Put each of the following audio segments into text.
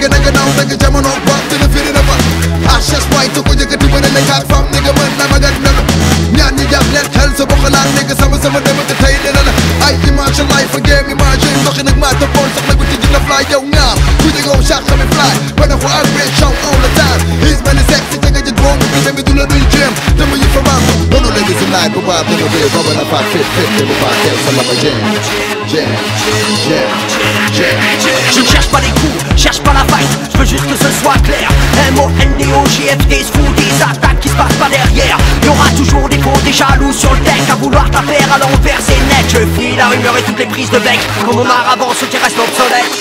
nigga nigga now nigga jamono bop dina firi na fa HS white ko jëkëti bëna ne kat fam nigga man na magat na ñaan ñi jàpp leen xel sa bokk laan nigga sama dem te tey dina la ay image life game image ndoxi nag maa tëppoon sax nag bu tijji la fly yow ñaar ku jëgoo chaque xami fly bana ko ak bitch show all the time he's many sexy jëga jët boom bi tamit du la duy jéem dama yi fa maam noonu léegi si laaj bu baax dina bee booba na faa fit bu baax teel sa la ba Je ne cherche pas les coups, cherche pas la fight. Je veux juste que ce soit clair. M-O-N-D-O-J-F-T, se fout des attaques qui se passent pas derrière. Y'aura toujours des faux, des jaloux sur le deck. À vouloir t'affaire à l'envers c'est net. Je fuis la rumeur et toutes les prises de bec. Comme on marre avant ceux qui restent obsolètes.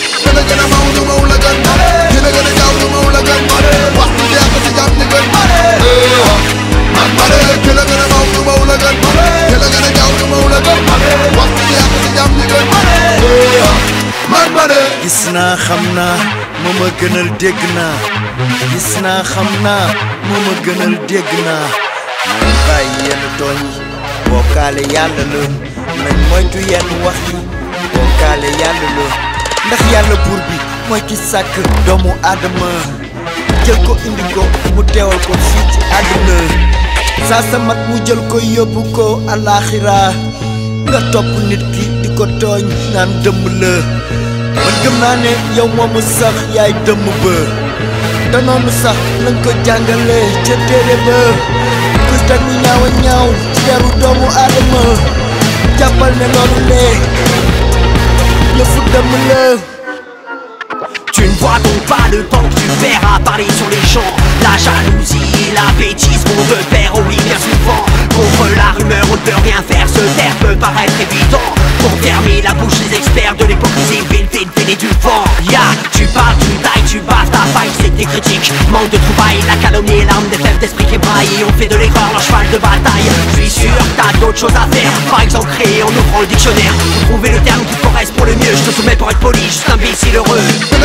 gis naa xam naa moo ma gënal dégg naa gis naa xam naa moo ma gënal dégg naa nañ bàyyi yenn tooñ yi bokkaale yàlla la nañ moytu yenn wax yi bokkaale yàlla la ndax yàlla buur bi mooy ki sàkk doomu aadama jël ko indi ko mu teewal ko fii ci àdduna saa sa mat mu jël ko yóbbu ko alaxira nga topp nit ki di ko tooñ naan dëmm la man gëm naa ne yow moomu sax yaay dëmm ba te noonu sax nañ ko jàngale ca téere ba kus tak ñu ñaaw a ñaaw ci deru doomu aadama jàppal ne loolu lee yëfu dëmm la. Tu ne vois donc pas le temps que tu perds à parler sur les champs. La jalousie, la bêtise vont de pair, oh oui bien souvent. Contre la rumeur on ne peut rien faire, se taire peut paraître évident. Pour fermer la bouche les experts de l'hypocrisie, vile du vent. Tu parles, tu tailles, tu baves ta faille, c'est tes critiques. Manque de trouvailles, la calomnie, l'arme des fèves d'esprit qui braille. On fait de l'erreur leur cheval de bataille. Je suis sûr que t'as d'autres choses à faire. Par exemple créer en ouvrant le dictionnaire. Trouver le terme qui te correspond pour le mieux. Je te soumets pour être poli, juste imbécile heureux.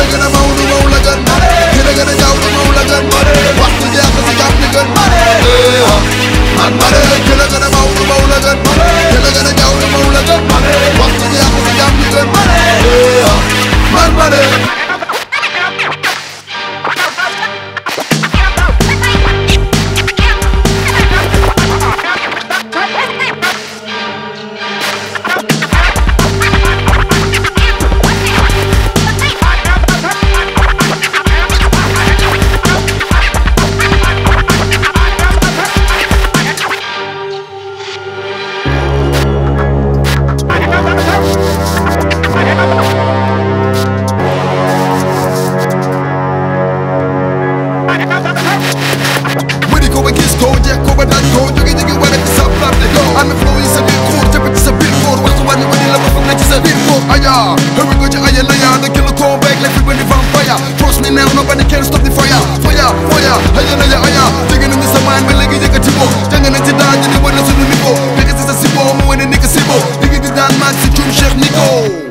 Trust me now, nobody can stop the fire. Fire, fire, aya, aya. Digging in this mind, but like you get a tibo. Jangan nanti dah jadi warna sunu nipo. Nigga sisa sibo, mau ini nigga sibo. Digging di dan man si cum Chef Nico.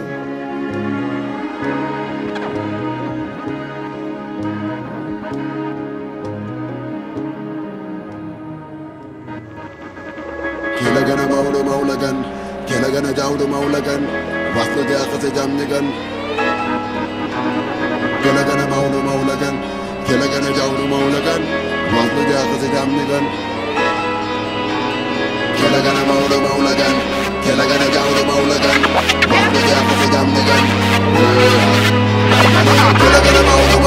Kila gana maulagan, kila gana jauh maulagan. Waktu dia kasih jam nigan. Kila gana maulagan, kila gana jauh maulagan. Waktu dia kasih jam nigan. Kila gana maulagan, kila gana jauh maulagan. Waktu dia kasih jam nigan. Kila gana